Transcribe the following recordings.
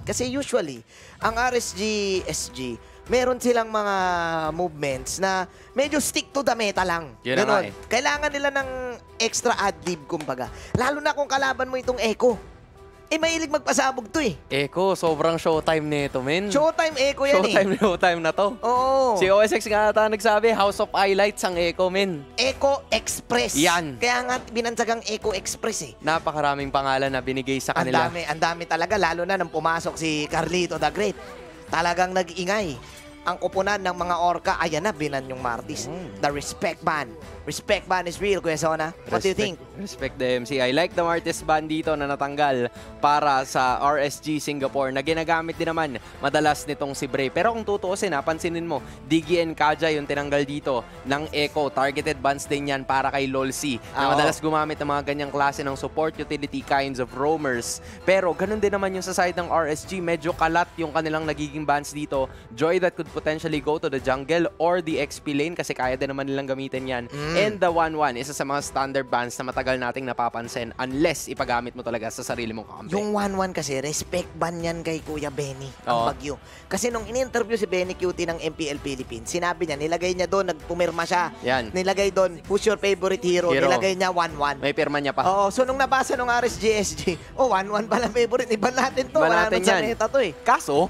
Kasi usually, ang RSG, SG, meron silang mga movements na medyo stick to the meta lang. Yun na nga eh. Kailangan nila ng extra ad-lib, kumbaga. Lalo na kung kalaban mo itong Echo. Mahilig magpasabog to eh. Echo, sobrang showtime nito, men. Showtime Echo yan Showtime na to. Oo. Si OSX nga ata nagsabi, House of Highlights ang Echo, men. Echo Express. Yan. Kaya nga binansagang Echo Express eh. Napakaraming pangalan na binigay sa kanila. Ang dami talaga, lalo na nang pumasok si Carlito the Great. Talagang nag-ingay. Ang kupunan ng mga orca, ayan na, binan yung Martis. The respect ban. Respect ban is real, Kuya Sona. What do you think? Respect the MC. I like the Martis ban dito na natanggal para sa RSG Singapore na ginagamit din naman madalas nitong si Bray. Pero kung tutuusin, pansinin mo, Diggy and Kaja yung tinanggal dito ng Echo. Targeted bans din yan para kay LOLC na madalas gumamit ng mga ganyang klase ng support utility kinds of roamers. Pero ganun din naman yung sa side ng RSG. Medyo kalat yung kanilang nagiging bans dito. Joy that could potentially go to the jungle or the XP lane kasi kaya din naman nilang gamitin yan. And the 1-1, isa sa mga standard bans na matagal nating napapansin unless ipagamit mo talaga sa sarili mong kampi. Yung 1-1 kasi, respect ban yan kay Kuya Benny, ang Bagyo. Kasi nung in-interview si Benny QT ng MPL Philippines, sinabi niya, nilagay niya doon, nagpumirma siya. Yan. Nilagay doon, who's your favorite hero? Nilagay niya 1-1. May pirma niya pa. Oo, so nung nabasa nung RSG, SG, 1-1 pala favorite. Iba natin to. Iba natin yan. Sa meta to eh. Kaso,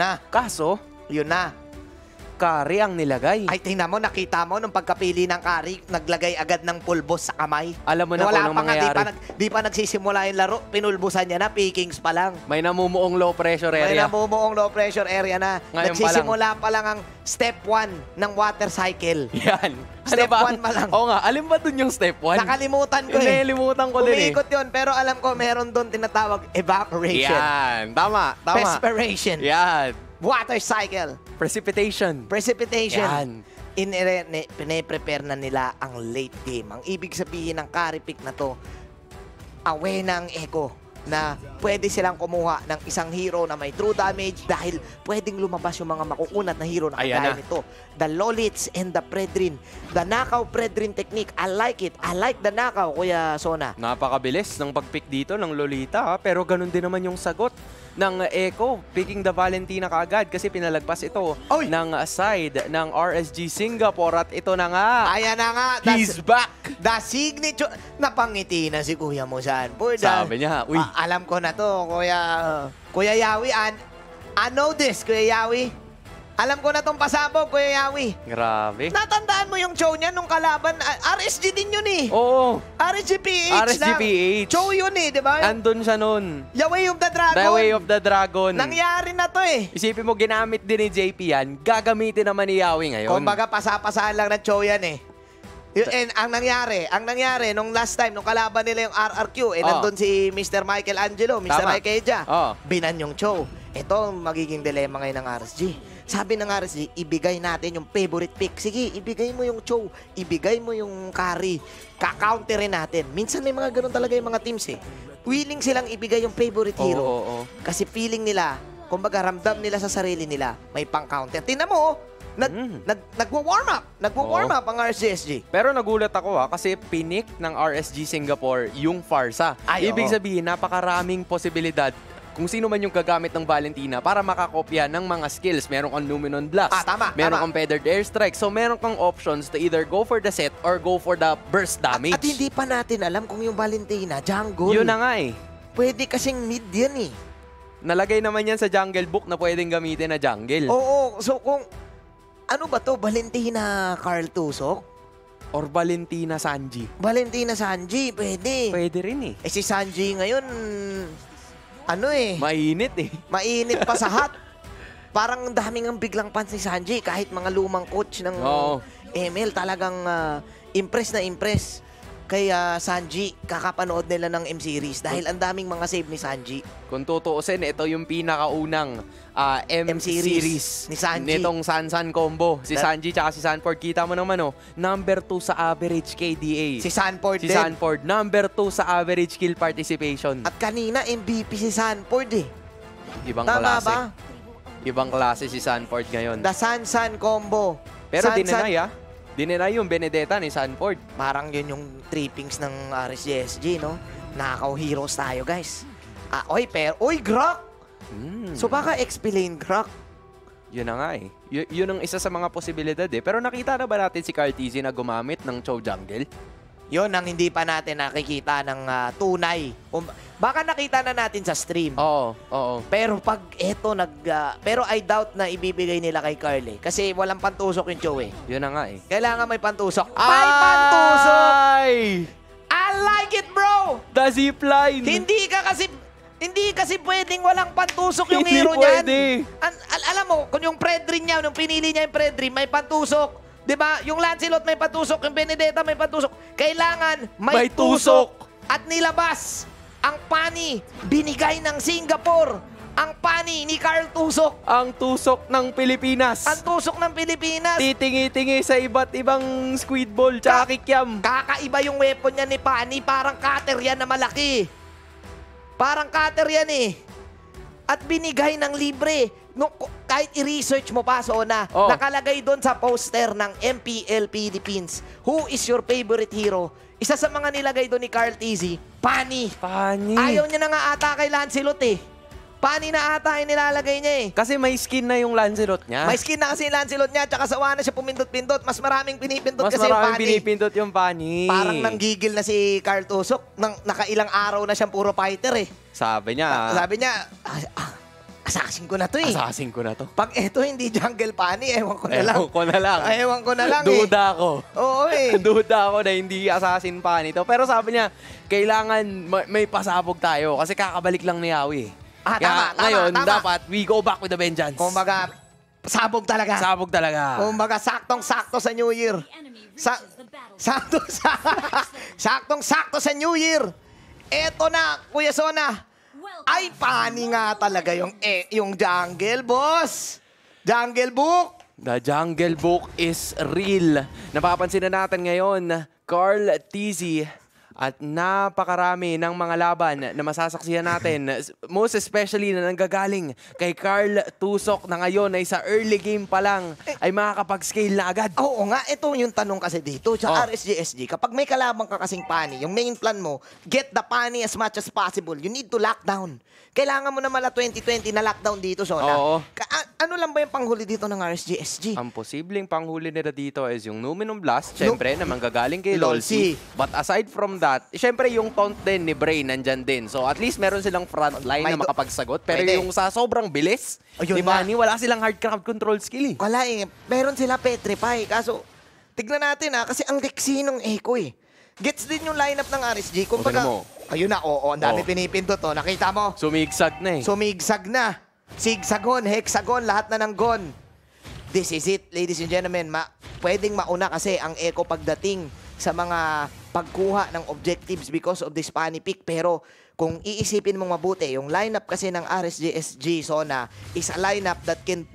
yun na. Kari ang nilagay. Ay, tingnan mo, nakita mo, nung pagkapili ng Kari, naglagay agad ng pulbos sa kamay. Alam mo na kung anong mangyayari. Di pa nagsisimula yung laro, pinulbusan niya na, pickings pa lang. May namumuong low pressure area. May namumuong low pressure area na. Ngayon Nagsisimula pa lang ang step 1 ng water cycle. Yan. Step 1 pa lang. Oo nga, alin ba dun yung step 1? Nakalimutan ko eh. Nakalimutan ko din eh. Umiikot yun, pero alam ko meron doon tinatawag evaporation. Yan. Tama. Perspiration. Yan. Water cycle. Precipitation. Yan. Pine-prepare na nila ang late game. Ang ibig sabihin ng carry pick na to, away na ang Echo na pwede silang kumuha ng isang hero na may true damage dahil pwedeng lumabas yung mga makukunat na hero na kagaya nito. The Lolits and the Predrin. The Nakaw Predrin technique. I like it. I like the Nakaw, Kuya Sona. Napakabilis ng pag-pick dito ng Lolita, pero ganun din naman yung sagot ng Echo, picking the Valentina kaagad kasi pinalagpas ito ng side ng RSG Singapore at ito na nga. Ayan na nga. He's back. The signature. Napangiti na si Kuya mo saan. Sabi niya, uy. Alam ko na to, Kuya Yawi. I know this, Kuya Yawi. Alam ko na tong pasabog, Kuya Yawi. Grabe. Natandaan mo yung show niya nung kalaban. RSG din yun eh. Oo. RSG PH lang. Show yun eh, di ba? Andun siya nun. The Way of the Dragon. The Way of the Dragon. Nangyari na to eh. Isipin mo, ginamit din ni JP yan. Gagamitin naman ni Yawi ngayon. Kumbaga, pasapasaan lang ng show yan eh. And ang nangyari, nung last time, nung kalaban nila yung RRQ, nandun si Mr. Michael Angelo, Mr. Mike Eja. Binan yung show. Ito ang magiging dilema ngayon ng RSG. Sabi ng RSG, ibigay natin yung favorite pick. Sige, ibigay mo yung show. Ibigay mo yung carry. Ka-counterin natin. Minsan may mga ganun talaga yung mga teams eh. Willing silang ibigay yung favorite hero. Kasi feeling nila, kumbaga ramdam nila sa sarili nila, may pang-counter. Tingnan mo, nagwa-warm up. Nagwa-warm up ang RSG. Pero nagulat ako kasi pinik ng RSG Singapore yung Farsa. Ibig sabihin, napakaraming posibilidad kung sino man yung gagamit ng Valentina para makakopya ng mga skills. Meron kang Luminon Blast. Meron kang Feathered Airstrike. So meron kang options to either go for the set or go for the burst damage. At hindi pa natin alam kung yung Valentina, jungle. Yun na nga eh. Pwede kasing mid yan eh. Nalagay naman yan sa jungle book na pwedeng gamitin na jungle. Oo. So kung ano ba to? Valentina Carl Tusok? Or Valentina Sanji? Valentina Sanji, pwede. Pwede rin eh. Si Sanji ngayon, mainit eh. Mainit pa sa hot. Parang daming ang biglang fans ni Sanji. Kahit mga lumang coach ng ML, talagang impress na impress. Kaya Sanji, kakapanood nila ng M-Series dahil ang daming mga save ni Sanji. Kung tutuusin, ito yung pinakaunang M-Series ni Sanji. Nitong San-San combo. Si Sanji tsaka si Sanford. Kita mo naman, number 2 sa average KDA. Si Sanford din. Si Sanford, number 2 sa average kill participation. At kanina, MVP si Sanford eh. Ibang Tama klase. ba? Ibang klase si Sanford ngayon. The San-San combo. Pero dinenay yung Benedetta ni Sanford. Parang yun yung trippings ng RSG, no? Nakaw heroes tayo, guys. Oy, Grok! So baka XP lane crack. Yun na nga eh. Yun ang isa sa mga posibilidad eh. Pero nakita na ba natin si Carl TZ na gumamit ng Chow Jungle? Yun ang hindi pa natin nakikita ng tunay. Baka nakita na natin sa stream. Oo. Pero pag eto pero I doubt na ibibigay nila kay Carl eh. Kasi walang pantusok yung Chow eh. Yun na nga eh. Kailangan may pantusok. May pantusok! Ay! I like it, bro! The zipline! Hindi kasi pwedeng walang pantusok yung Hindi hero niyan. pwede. Alam mo, kung yung Predrin niya, nung pinili niya yung Predrin, may pantusok. 'Di ba? Yung Lancelot may pantusok, yung Benedetta may pantusok. Kailangan may tusok. At nilabas ang pani binigay ng Singapore. Ang pani ni Carl Tusok. Ang tusok ng Pilipinas. Ang tusok ng Pilipinas. Titingi-tingi sa iba't ibang squid ball tsaka kikiam. Kakaiba yung weapon niya ni Pani. Parang cutter yan na malaki. Parang cutter yan eh. At binigay ng libre. No, kahit i-research mo pa, Sona, nakalagay doon sa poster ng MPL Philippines, who is your favorite hero? Isa sa mga nilagay doon ni Carl TZ, Pani. Ayaw niya na nga ata kay Lancelot eh. Pani na ata yung nilalagay niya eh. Kasi may skin na yung Lancelot niya. May skin na kasi yung Lancelot niya, tsaka sawa na siya pumindot-pindot. Mas maraming pinipindot kasi yung Pani. Mas maraming pinipindot yung Pani. Parang nanggigil na si Carl Tusok. Nakailang araw na siyang puro fighter eh. Sabi niya, assassin ko na to eh. Assassin ko na to. Pag eto hindi jungle Pani, ewan ko na lang. Ewan ko na lang eh. Duda ako. Oo eh. Duda ako na hindi assassin Pani to. Pero sabi niya, kailangan may pasabog tayo kasi kakabalik lang ni Yawi. Tama. Ngayon, dapat we go back with the vengeance. Kumbaga, sabog talaga. Sabog talaga. Kumbaga, saktong-sakto sa New Year. Saktong-sakto sa New Year. Eto na, Kuya Sona. Ay, Pani nga talaga yung jungle, boss. Jungle Book. The Jungle Book is real. Napapansin na natin ngayon, Carl TZ. At napakarami ng mga laban na masasaksihan natin. Most especially na nanggagaling kay Carl Tusok na ngayon ay sa early game pa lang ay makakapag-scale na agad. Oo nga, ito yung tanong kasi dito sa RSG. Kapag may kalabang ka kasing Pani, yung main plan mo, get the Pani as much as possible. You need to lock down. Kailangan mo na mala 2020 na lockdown dito, Sona. Oo. Ano lang ba yung panghuli dito ng RSG? Ang posibleng panghuli nila dito is yung Numinum Blast, syempre, na manggagaling kay Lolsi. But aside from that, syempre yung taunt din ni Bray nandyan din. So at least meron silang front line na makapagsagot. Pero yung sa sobrang bilis, di ba, wala silang hard crowd control skill eh. Wala eh. Meron sila Petrify. Kaso, tignan natin kasi ang leksi ng Echo eh. Gets din yung lineup ng RSG. Kumbaga, ayun na, ang dami pinipindot to. Nakita mo? Sumigsag na eh. Sumigsag na. Sigsagon, hexagon, lahat na ng gon. This is it, ladies and gentlemen. Pwedeng mauna kasi ang Echo pagdating sa mga pagkuha ng objectives because of this Pani pick. Pero kung iisipin mong mabuti, yung lineup kasi ng RSG Sona is a lineup that can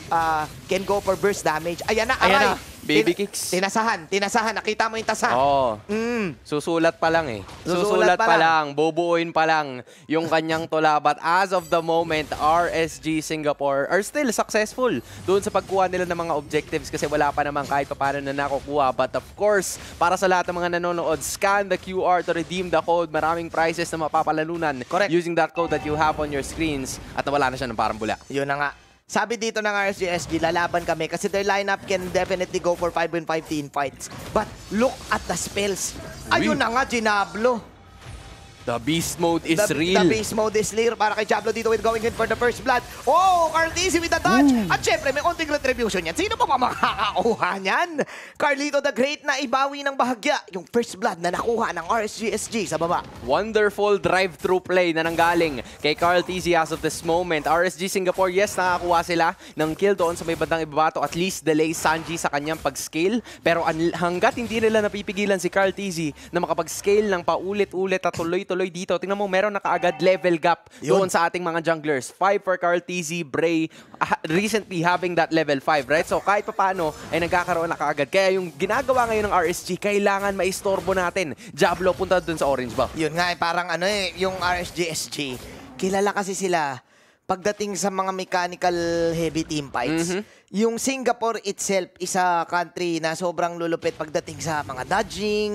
go for burst damage. Ayan na, aray! Baby kicks. Tinasahan. Nakita mo yung tasa. Oo. Susulat pa lang eh. Susulat pa lang. Bubuuin pa lang yung kanyang tula. But as of the moment, RSG Singapore are still successful doon sa pagkuha nila ng mga objectives kasi wala pa naman kahit pa paano na nakukuha. But of course, para sa lahat ng mga nanonood, scan the QR to redeem the code. Maraming prizes na mapapalalunan using that code that you have on your screens at nawala na siya ng parang bula. Yun na nga. Sabi dito ng RSG, lalaban kami kasi their lineup can definitely go for 5-5 team fights. But look at the spells. Ayun na nga, Ginablo. The beast mode is real. The beast mode is real para kay Diablo dito with going in for the first blood. Oh, Carl TZ with the dodge. At syempre, may onting retribution yan. Sino pa makakakuha niyan? Carlito the Great na ibawi ng bahagya yung first blood na nakuha ng RSG sa baba. Wonderful drive-through play na nanggaling kay Carl TZ as of this moment. RSG Singapore, yes, nakakuha sila ng kill doon sa may bandang ibabato. At least delay Sanji sa kanyang pag-scale. Pero hanggat hindi nila napipigilan si Carl TZ na makapag-scale ng paulit-ulit at tuloy-tuloy dito. Tingnan mo, meron na kaagad level gap doon sa ating mga junglers. 5 for Carl TZ, Bray, recently having that level 5, right? So kahit paano ay nagkakaroon na kaagad. Kaya yung ginagawa ngayon ng RSG, kailangan maistorbo natin. Diablo, punta doon sa orange ba? Yun nga, parang yung RSG, kilala kasi sila pagdating sa mga mechanical heavy team fights. Yung Singapore itself is a country na sobrang lulupit pagdating sa mga dodging,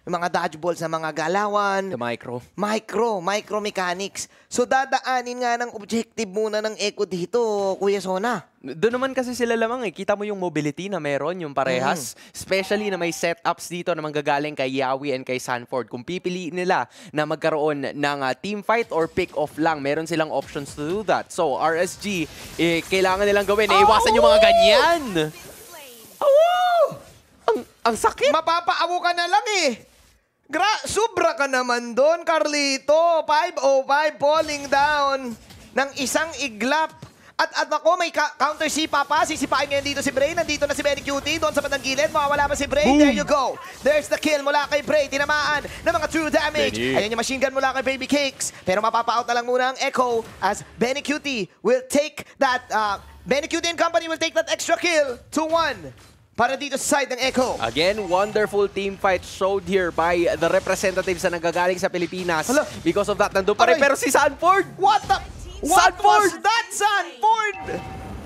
yung mga dodgeballs na mga galawan. The micro. Micro mechanics. So dadaanin nga ng objective muna ng Echo dito, Kuya Sona. Doon naman kasi sila lamang kita mo yung mobility na meron, yung parehas. Especially na may setups dito na manggagaling kay Yawi and kay Sanford. Kung pipiliin nila na magkaroon ng team fight or pick-off lang, meron silang options to do that. So, RSG, kailangan nilang gawin. Iwasan yung mga ganyan! Ang sakit! Mapapaawo ka na lang Sobra ka naman doon, Carlito. 505 falling down ng isang iglap. At ako, may counter sipa pa. Sisipain ngayon dito si Bray. Nandito na si Benny Cutie. Doon sa bandang gilid. Mawawala pa si Bray. Boom. There you go. There's the kill mula kay Bray. Tinamaan ng mga true damage. Benny. Ayan yung machine gun mula kay Baby Cakes. Pero mapapa-out na lang muna ang Echo as Benny Cutie will take that... Benny Cutie and company will take that extra kill to 1. Para dito sa side ng Echo. Again, wonderful team fight showed here by the representatives na nagagaling sa Pilipinas. Hello. Because of that, nandun pa rin. Pero si Sanford! What was that, Sanford?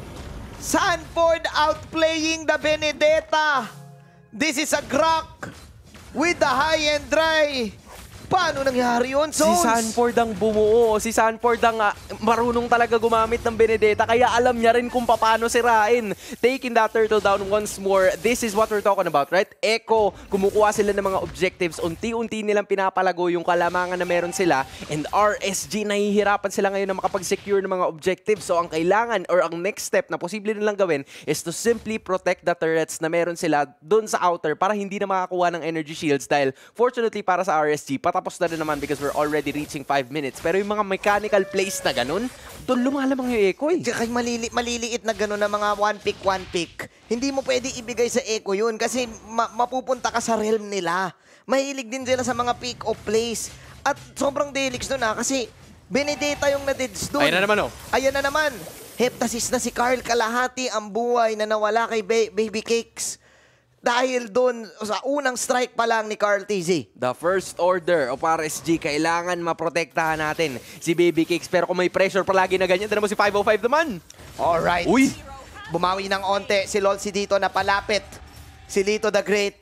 Sanford outplaying the Benedetta. This is a Grok with the high and dry. Paano nangyari yun, Sones? Si Sanford ang bumuo. Si Sanford ang marunong talaga gumamit ng Benedetta. Kaya alam niya rin kung paano sirain. Taking that turtle down once more. This is what we're talking about, right? Echo, kumukuha sila ng mga objectives. Unti-unti nilang pinapalago yung kalamangan na meron sila. And RSG, nahihirapan sila ngayon na makapag-secure ng mga objectives. So ang kailangan or ang next step na posible nilang gawin is to simply protect the turrets na meron sila dun sa outer para hindi na makakuha ng energy shields. Dahil fortunately para sa RSG, tapos na rin naman because we're already reaching 5 minutes. Pero yung mga mechanical plays na ganun, doon lumalamang yung Echo Kaya maliliit na ganun na mga one pick, hindi mo pwede ibigay sa Echo yun kasi mapupunta ka sa realm nila. Mahilig din sila sa mga pick-off plays. At sobrang delix doon kasi Benedetta yung na-deads doon. Ayan na naman Ayan na naman. Heptasis na si Carl, kalahati ang buhay na nawala kay Baby Cakes. Dahil doon, sa unang strike pa lang ni Carl TZ. The first order of RSG, kailangan maprotektahan natin si Baby Cakes. Pero kung may pressure palagi na ganyan, dala mo si 505 naman. Alright. Uy! Bumawi ng onte si Lolsi dito na palapit. Si Lito the Great.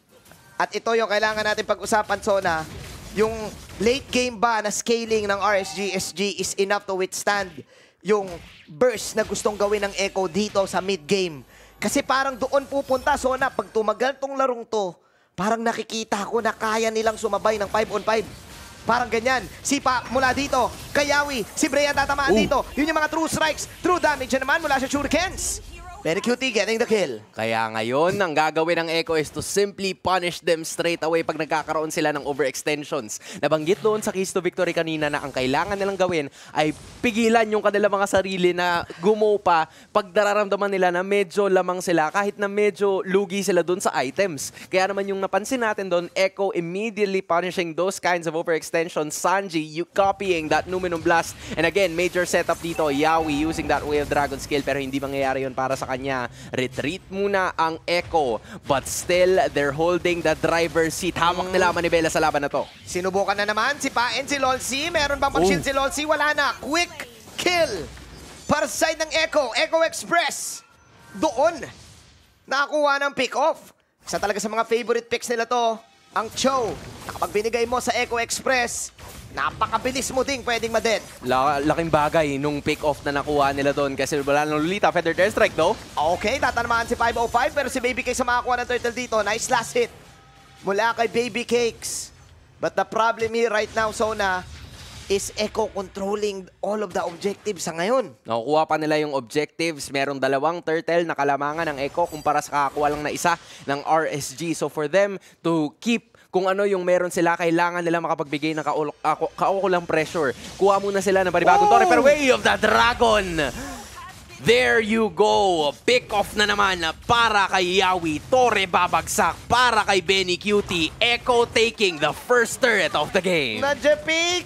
At ito yung kailangan natin pag-usapan, Sona. Yung late game ba na scaling ng RSG-SG is enough to withstand yung burst na gustong gawin ng Echo dito sa mid-game. Kasi parang doon pupunta, Sona, pag tumagal tong larong to, parang nakikita ko na kaya nilang sumabay ng 5-on-5. Parang ganyan. Sipa mula dito, Kayawi, si Bray ang tatamaan dito. Yun yung mga true strikes, true damage na naman mula sa shurikens. Very Cutie getting the kill. Kaya ngayon, ang gagawin ng Echo is to simply punish them straight away pag nagkakaroon sila ng overextensions. Nabanggit doon sa Keys to Victory kanina na ang kailangan nilang gawin ay pigilan yung kanilang mga sarili na gumopa pag nararamdaman nila na medyo lamang sila kahit na medyo lugi sila doon sa items. Kaya naman yung napansin natin doon, Echo immediately punishing those kinds of overextensions. Sanji, you copying that Numenum Blast. And again, major setup dito. Yawi using that Way of Dragon skill pero hindi mangyayari yun para sa kanya. Retreat muna ang Echo. But still, they're holding the driver's seat. Hamak nila Manibela sa laban na to. Sinubukan na naman si Paen, si Lolsi. Meron bang pag-shield si Lolsi? Wala na. Quick kill. Para sa side ng Echo. Echo Express. Doon. Nakakuha ng pick-off. Isa talaga sa mga favorite picks nila to. Ang Cho. Kapag binigay mo sa Echo Express, napakabilis mo ding pwedeng ma-dead. Laking bagay nung pick-off na nakuha nila doon kasi wala nang Lolita. Feather Airstrike, no? Okay, tatanamaan si 505 pero si Baby Cakes ang makakuha ng turtle dito. Nice last hit mula kay Baby Cakes. But the problem here right now, Sona, is Echo controlling all of the objectives sa ngayon. Nakukuha pa nila yung objectives. Merong 2 turtle na kalamangan ng Echo kumpara sa kakakuha lang na isa ng RSG. So for them to keep kung ano yung meron sila, kailangan nila makapagbigay ng kaukulang pressure. Kuha muna sila ng panibagong torre, pero Way of the Dragon! There you go! Pick off na naman para kay Yawi. Torre babagsak para kay Benny Cutie. Echo taking the first turret of the game. Nadjapik!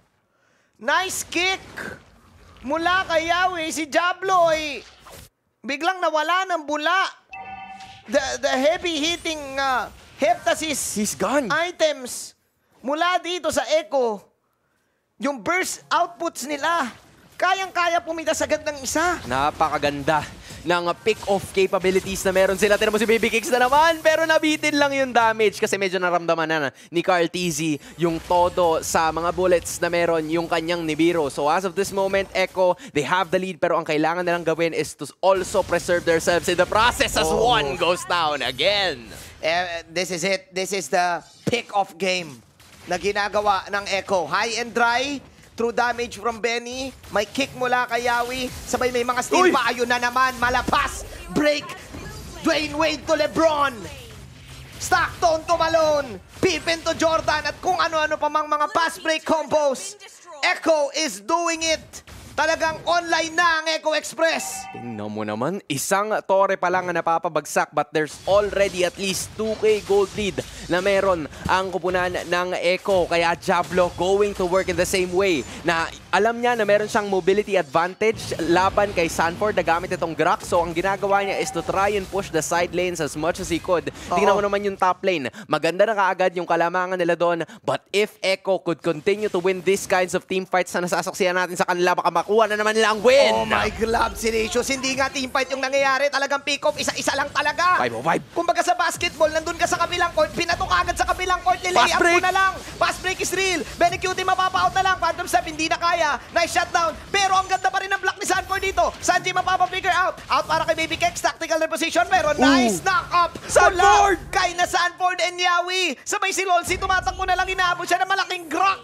Nice kick! Mula kay Yawi, si Jabloy biglang nawala ng bula. The heavy hitting Heptasis He's gone. items mula dito sa Echo. Yung burst outputs nila, kayang-kaya pumita sa gandang isa. Napakaganda ng pick-off capabilities na meron sila. Tinan mo si Baby Kicks na naman, pero nabitin lang yung damage kasi medyo naramdaman na ni Carl TZ yung todo sa mga bullets na meron yung kanyang Nibiru. So as of this moment, Echo, they have the lead, pero ang kailangan nilang gawin is to also preserve themselves in the process as one goes down again. This is it. This is the pick-off game na ginagawa ng Echo. High and dry, true damage from Benny. May kick mula kay Yawi. Sabay may mga steal pa. Ayun na naman. Malapas. Break. Dwayne Wade to Lebron. Stockton to Malone. Pippen to Jordan. At kung ano-ano pa mang mga pass break combos. Echo is doing it. Talagang online na ang Echo Express. Tingnan mo naman, isang tore pa lang ang napapabagsak, but there's already at least 2K gold lead na meron ang kupunan ng Echo. Kaya Diablo going to work in the same way na alam niya na meron siyang mobility advantage laban kay Sanford na gamit itong Grok. So ang ginagawa niya is to try and push the side lanes as much as he could. Tingnan mo naman yung top lane. Maganda na kaagad yung kalamangan nila doon. But if Echo could continue to win these kinds of team fights na nasasaksiyan natin sa kanila, baka makuha na naman nila ang win. Oh my God, Sinacious. Hindi nga team fight yung nangyayari. Talagang pick-off. Isa-isa lang talaga. 5-5. Kumbaga sa basketball, nandun ka sa kabilang court, pinatok agad sa kabilang court, nilay up mo na lang. Pass break is real. Benny Cutie mapapa-out na lang. Phantom Step, hindi na kaya. Nice shutdown. Pero ang ganda pa rin ng block ni Sanford dito. Sanji mapapa-figure out. Out para kay Baby Kex. Tactical reposition. Pero nice knock-up. Sanford! Kay na Sanford and Yawi. Sabay si Lolsi, tumatakbo na lang. Inaabot siya ng malaking grok.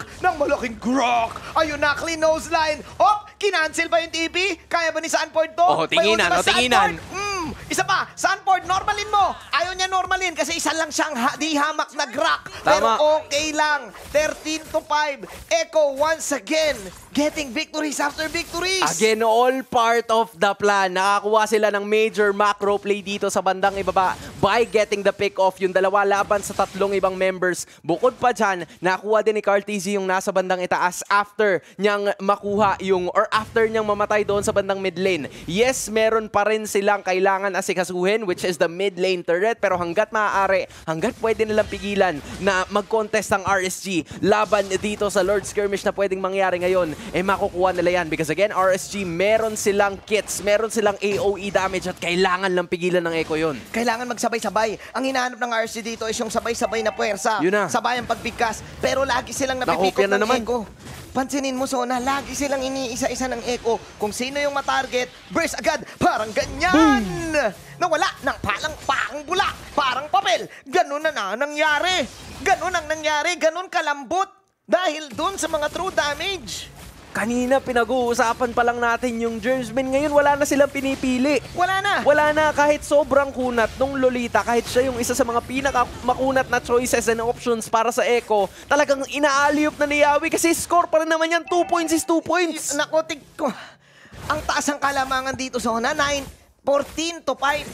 Ayun na, clean nose line. Kinancel ba yung TP? Kaya ba ni Sanford to? Tinginan, tinginan. Isa pa, Sanford, normalin mo. Ayaw niya normalin kasi isa lang siyang di hamak na Grok. Pero okay lang. 13-5. Echo once again getting victories after victories. Again, all part of the plan. Nakakuha sila ng major macro play dito sa bandang ibaba by getting the pick-off. Yung dalawa laban sa tatlong ibang members. Bukod pa dyan, nakuha din ni Carl TZ yung nasa bandang itaas after niyang makuha yung or after niyang mamatay doon sa bandang mid lane. Yes, meron pa rin silang kailangan asikasuhin, which is the mid lane turret. Pero hanggat maaari, hanggat pwede nilang pigilan na mag-contest ang RSG laban dito sa Lord Skirmish na pwedeng mangyari ngayon, makukuha nila yan. Because again, RSG, meron silang kits, meron silang AOE damage at kailangan lang pigilan ng Echo yun. Kailangan magsabay-sabay. Ang hinahanap ng RSG dito is yung sabay-sabay na puwersa. Sabay ang pagpigkas. Pero lagi silang napipikot ng Echo. Pansinin mo, Sona, lagi silang iniisa-isa ng Echo. Kung sino yung matarget, burst agad. Parang ganyan. Nawala ng palang bula. Parang papel. Ganun na nangyari. Ganun ang nangyari. Ganun kalambot. Dahil dun sa mga true damage. Kanina pinag-uusapan pa lang natin yung Jersman. Ngayon wala na silang pinipili. Wala na. Wala na kahit sobrang kunat nung Lolita. Kahit siya yung isa sa mga pinakamakunat na choices and options para sa Echo. Talagang inaaliop na ni Yawi kasi score pa rin naman yan. 2 points is 2 points. Nakotik ko. Ang taas ang kalamangan dito sa Hona. 14-5.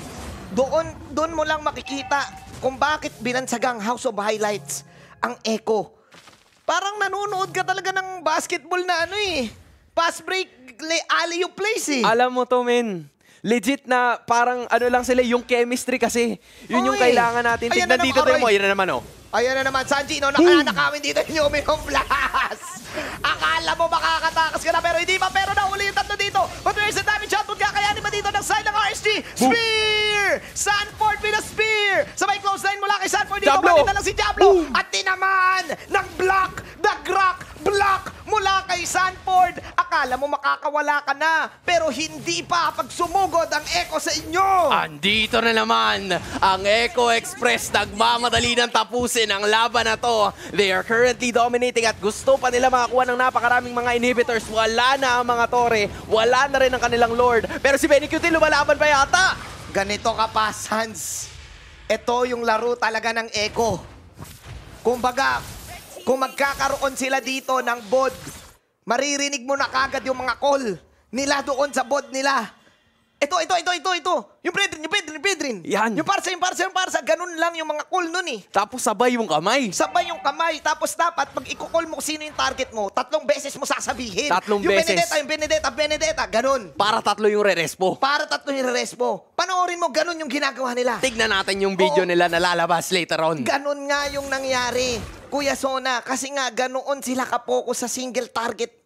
Doon mo lang makikita kung bakit binansagang House of Highlights ang Echo. Parang nanonood ka talaga ng basketball na pass break, alley-oop plays Alam mo to, men. Legit na parang lang sila, yung chemistry kasi. Yun yung kailangan natin. Tignan dito tayo mo. Ayan na naman, Ayan na naman, Sanji, nakakawin dito yung Omicron Blast. Akala mo makakatakas ka na, pero hindi pa. Pero nahuli yung tatlo dito. But where's the damage output? Kakayanin ba dito ng side ng RSG? Spear! Sanford with a spear! Sabay close line mula kay Sanford. Dito maganda lang si Diablo. At tinaman ng block, the Grok block mula kay Sanford. Akala mo makakawala ka na, pero hindi pa pag sumugod ang Echo sa inyo. Andito na naman ang Echo Express. Nagmamadali ng tapusin ang laban na to. They are currently dominating at gusto pa nila makakuha ng napakaraming mga inhibitors. Wala na ang mga tore. Wala na rin ang kanilang Lord. Pero si Benny Cutie lumalaban pa yata. Ganito ka pa, Sans. Ito yung laro talaga ng Echo. Kumbaga, kung magkakaroon sila dito ng bod, maririnig mo na kagad yung mga call nila doon sa bod nila. Ito. Yung Pedrin. Yan. Yung parsa. Ganun lang yung mga call nun Tapos sabay yung kamay. Tapos dapat pag i-call mo sino yung target mo, 3 beses mo sasabihin. 3 beses. Yung Benedetta. Ganun. Para 3 yung re-respo. Panoorin mo, ganun yung ginagawa nila. Tignan natin yung video nila na lalabas later on. Ganun nga yung nangyari. Kuya Sona, kasi nga ganoon sila ka-focus sa single target,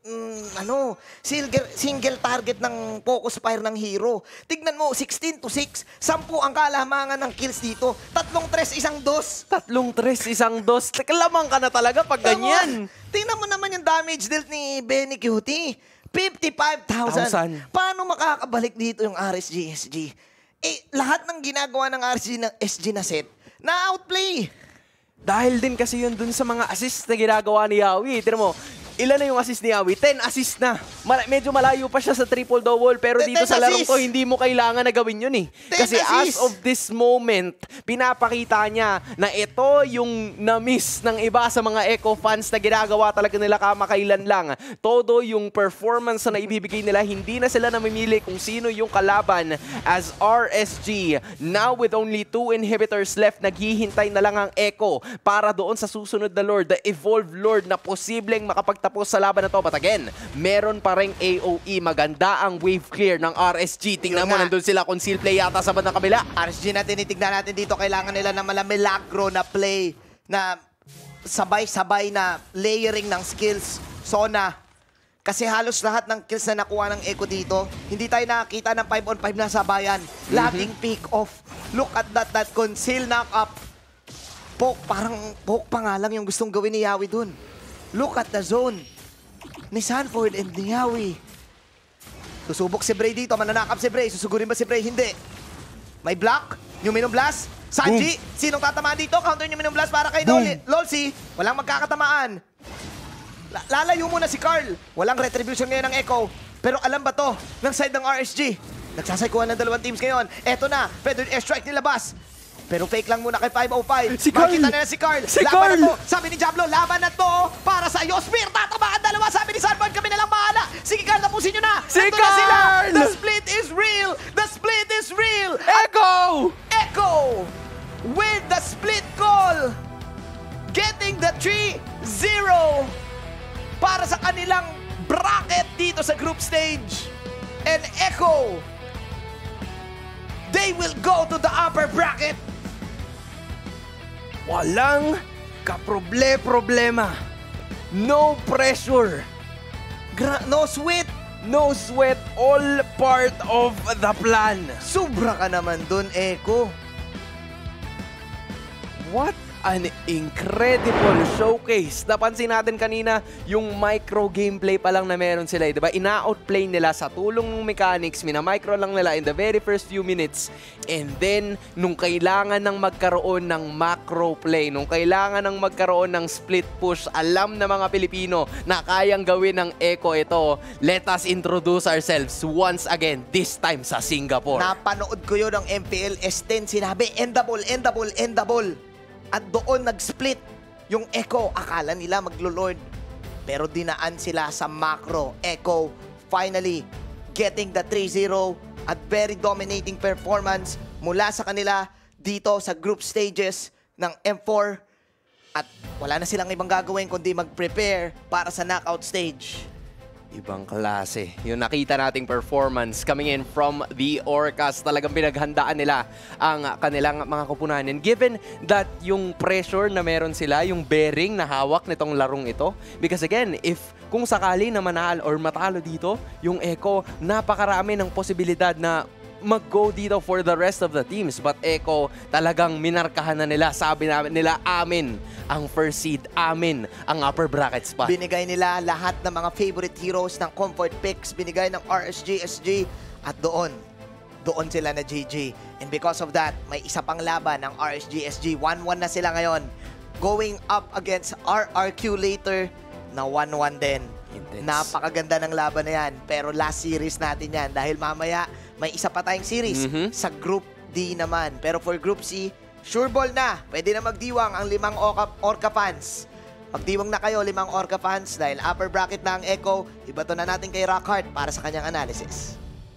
single target ng focus fire ng hero. Tignan mo, 16-6, 10 ang kalamangan ng kills dito. 3-3, 1-2. 3-3, 1-2. Lamang ka na talaga pag ganyan. Tingnan mo naman yung damage dealt ni Benny Cutie. 55,000. Paano makakabalik dito yung RSG, SG? Lahat ng ginagawa ng RSG ng SG na set, na-outplay. Dahil din kasi yun dun sa mga assist na ginagawa ni Yawi. Tignan mo, ilan na yung assist ni Yawi? 10 assist na. Medyo malayo pa siya sa triple-double, pero dito sa larong to, hindi mo kailangan na gawin yun eh. Kasi as of this moment, pinapakita niya na ito yung na-miss ng iba sa mga Echo fans na ginagawa talaga nila kamakailan lang. Todo yung performance na ibibigay nila, hindi na sila namimili kung sino yung kalaban as RSG. Now with only 2 inhibitors left, naghihintay na lang ang Echo para doon sa susunod na Lord, the Evolved Lord na posibleng makapagtapos sa laban na to. But again, meron pa ring AOE. Maganda ang wave clear ng RSG. Tingnan mo, nandun sila. Conceal play yata sa bandang kabila. RSG na tinitignan natin dito. Kailangan nila ng malamilagro na play na sabay-sabay na layering ng skills. Sona. Kasi halos lahat ng kills na nakuha ng Echo dito, hindi tayo nakakita ng 5-on-5 na sabayan. Laging pick off. Look at that conceal knock up. Poke, parang poke pa nga lang yung gustong gawin ni Yawi dun. Look at the zone ni Sanford and ni Yawi. Susubok si Bray dito. Mananakap si Bray. Susugurin ba si Bray? Hindi. May block. Numinum Blast. Sanji. Sinong tatamaan dito? Counter Numinum Blast para kay Lolsi. Walang magkakatamaan. Lalayo muna si Carl. Walang retribution ngayon ng Echo. Pero alam ba to ng side ng RSG? Nagsasaykuhan ng dalawang teams ngayon. Eto na. Pwede yung airstrike nilabas. Pero fake lang muna kay 505. Si Carl! Makita nila si Carl. Laban na to. Sabi ni Diablo, laban na to para sa iyo. Spear, tatamaan dalawa. Sabi ni Sanford, kami na lang bahala. Sige, Carl, tapusin nyo na. Si Nandun na sila. Carl! The split is real. The split is real. Echo! Echo with the split call. Getting the 3-0 para sa kanilang bracket dito sa group stage. And Echo, they will go to the upper bracket. Walang kaproble-problema. No pressure. No sweat. No sweat. All part of the plan. Sobra ka naman dun, Echo. What an incredible showcase. Napansin natin kanina yung micro gameplay pa lang na meron sila. Diba? Ina-outplay nila sa tulong ng mechanics. Mina-micro lang nila in the very first few minutes. And then, nung kailangan ng magkaroon ng macro play, nung kailangan ng magkaroon ng split push, alam na mga Pilipino na kayang gawin ng Echo ito. Let us introduce ourselves once again, this time sa Singapore. Napanood ko yun ng MPL S10. Sinabi, endable, endable, endable. At doon nag-split yung Echo. Akala nila maglo-lord. Pero dinaan sila sa macro. Echo finally getting the 3-0 at very dominating performance mula sa kanila dito sa group stages ng M4. At wala na silang ibang gagawin kundi mag-prepare para sa knockout stage. Ibang klase. Yung nakita nating performance coming in from the Orcas, talagang pinaghandaan nila ang kanilang mga kupunan. And given that yung pressure na meron sila, yung bearing na hawak nitong larong ito, because again, if kung sakali na manalo or matalo dito, yung Echo, napakarami ng posibilidad na mag-go dito for the rest of the teams. But Echo, talagang minarkahan na nila. Sabi namin nila, amin ang first seed, amin ang upper bracket spot. Binigay nila lahat ng mga favorite heroes ng comfort picks. Binigay ng RSG, SG. At doon sila na GG. And because of that, may isa pang laban ng RSG, SG. 1-1 na sila ngayon. Going up against RRQ later na 1-1 din. Intense. Napakaganda ng laban na yan. Pero last series natin yan. Dahil mamaya, may isa pa tayong series sa Group D naman. Pero for Group C, sure ball na. Pwede na magdiwang ang 5 Orca fans. Magdiwang na kayo, 5 Orca fans. Dahil upper bracket na ang Echo. Ibato na natin kay Rockhart para sa kanyang analysis.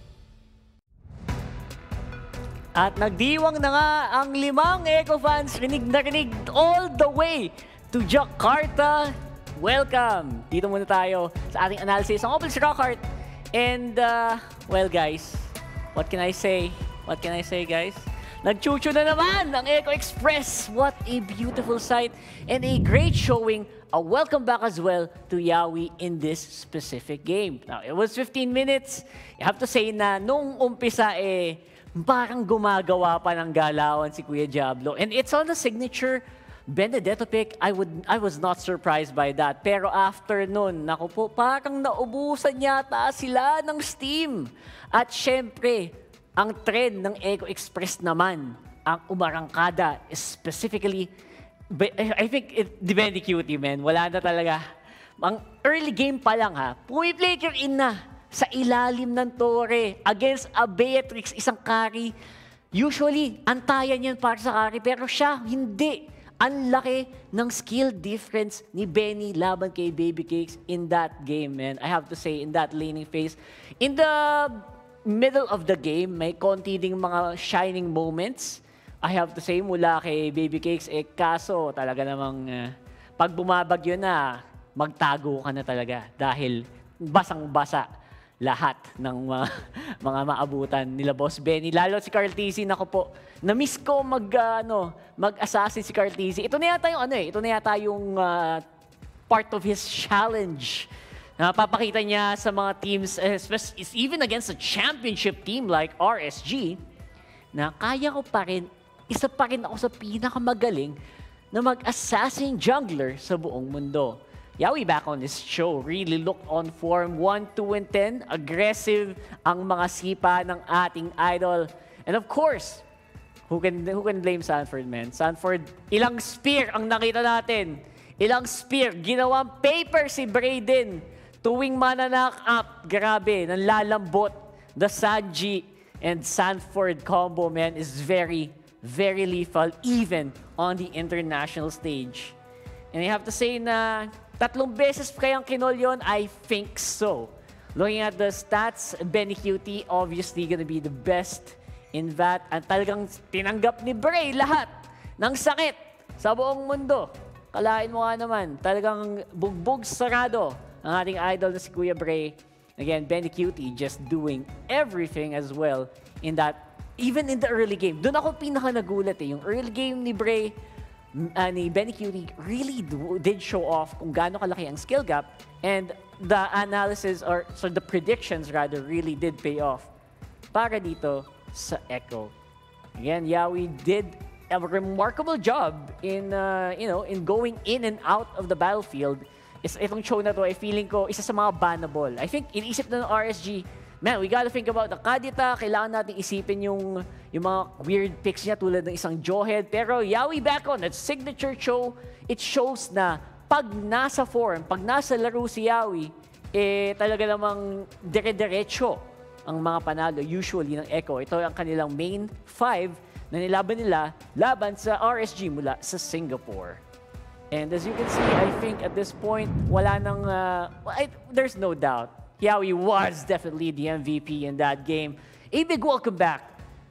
At nagdiwang na nga ang 5 Echo fans. Rinig na rinig all the way to Jakarta. Welcome! Dito muna tayo sa ating analysis. Ang Opal si Rockhart. And, well guys, what can I say? What can I say, guys? Nagchuchu na naman ang Echo Express. What a beautiful sight and a great showing. A welcome back as well to Yawi in this specific game. Now, it was 15 minutes. You have to say na nung umpisa parang gumagawa pa ng galawan si Kuya Diablo. And it's on the signature Benedetto pick. I was not surprised by that. Pero after nun, naku po, parang naubusan yata sila ng steam. At syempre, ang trend ng Echo Express naman, ang umarangkada, specifically, I think the very cutie, man. Wala na talaga. Ang early game pa lang ha, pumiplay in na sa ilalim ng tore against a Beatrix, isang carry. Usually, antayan yan para sa carry, pero siya, hindi. Ang laki ng skill difference ni Benny laban kay Baby Cakes in that game, man. I have to say, in that laning phase. In the middle of the game, may konti ding mga shining moments. I have to say, mula kay Baby Cakes, kaso talaga namang pag bumabagyo na, magtago ka na talaga dahil basang-basa lahat ng mga maabutan nila Boss Benny. Lalo si Cartesi, nako po, na-miss ko mag-assassin si Cartesi. Ito na yata yung ito na yata yung part of his challenge. Papakita niya sa mga teams, even against a championship team like RSG, na kaya ko pa rin, isa pa rin ako sa pinakamagaling na mag-assassin jungler sa buong mundo. Yawi back on this show, really looked on form 1, 2, and 10. Aggressive ang mga sipa ng ating idol. And of course, who can blame Sanford, man? Sanford, ilang spear ang nakita natin. Ilang spear. Ginawang paper si Brayden. Tuwing mananak up, grabe, nanlalambot. The Sanji and Sanford combo, man, is very, very lethal, even on the international stage. And I have to say na 3 beses kayang kinol yun? I think so. Looking at the stats, Benny Cutie obviously gonna be the best in that. At talagang tinanggap ni Bray lahat ng sakit sa buong mundo. Kalain mo nga naman, talagang bugbog sarado ang ating idol na si Kuya Bray. Again, Benny Cutie just doing everything as well in that, even in the early game. Doon ako pinaka nagulat Yung early game ni Bray, ni Benny Cutie really did show off kung gaano kalaki ang skill gap, and the analysis, or so the predictions rather, really did pay off para dito sa Echo. Again, Yawi did a remarkable job in in going in and out of the battlefield. Itong show na to ay feeling ko isa sa mga bannable. I think iniisip na ng RSG, man, we gotta think about the Kadita. Kailangan natin isipin yung mga weird picks niya tulad ng isang Jawhead. Pero Yawi back on that signature show, it shows na pag nasa form, pag nasa laro si Yawi, talaga namang dire-diretso ang mga panalo usually ng Echo. Ito ang kanilang main 5 na nilaban nila laban sa RSG mula sa Singapore. And as you can see, I think at this point, wala nang, there's no doubt. Yawi was definitely the MVP in that game. A big welcome back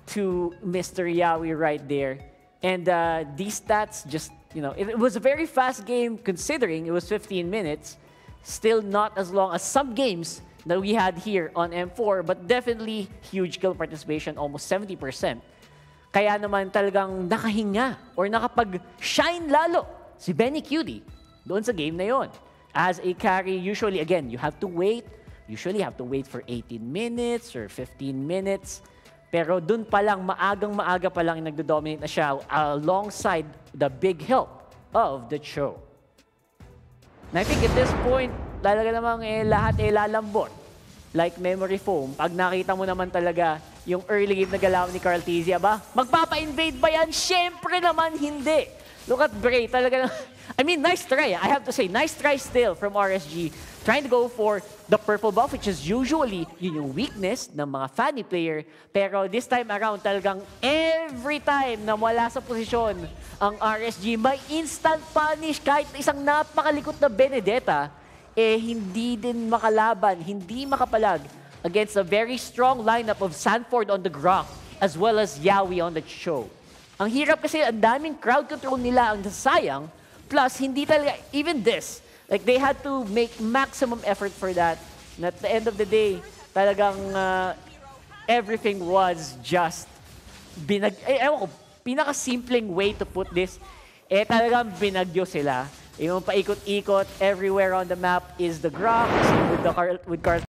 to Mr. Yawi right there. And these stats just, it was a very fast game considering it was 15 minutes. Still not as long as some games that we had here on M4, but definitely huge kill participation, almost 70%. Kaya naman talagang nakahinga or nakapag-shine lalo si Benny Cutie doon sa game na yon. As a carry, usually, again, you have to wait. Usually have to wait for 18 minutes or 15 minutes. Pero dun pa lang, maaga pa lang nagdo-dominate na siya alongside the big help of the show. And I think at this point, talaga namang lahat lalambot. Like memory foam. Pag nakita mo naman talaga yung early game na galaw ni Cartesi, ba? Magpapa-invade ba yan? Syempre naman hindi. Look at Bray, talaga. I mean, nice try. I have to say, nice try still from RSG. Trying to go for the purple buff, which is usually yung weakness ng mga Fanny player. Pero this time around, talagang every time na wala sa posisyon ang RSG, may instant punish. Kahit isang napakalikot na Benedetta, hindi din makalaban, hindi makapalag against a very strong lineup of Sanford on the Grok, as well as Yawi on the show. Ang hirap kasi, ang daming crowd control nila ang nasayang, plus hindi talaga, even this, like they had to make maximum effort for that. And at the end of the day, talagang everything was just ewan ko, pinaka-simpleng way to put this, talagang binagyo sila. Yung paikot-ikot everywhere on the map is the Grok with Carl